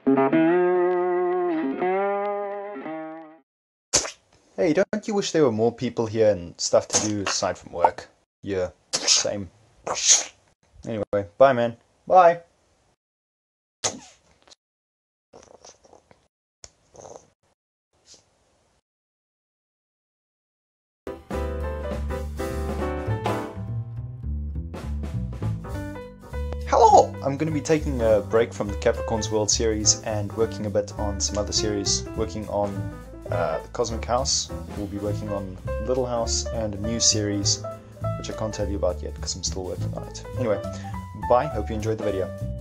Hey, don't you wish there were more people here and stuff to do aside from work? Yeah, same. Anyway, bye man. Bye! Hello! I'm going to be taking a break from the Capricorn's World Series and working a bit on some other series. Working on the Cosmic House. We'll be working on Little House and a new series which I can't tell you about yet because I'm still working on it. Anyway, bye. Hope you enjoyed the video.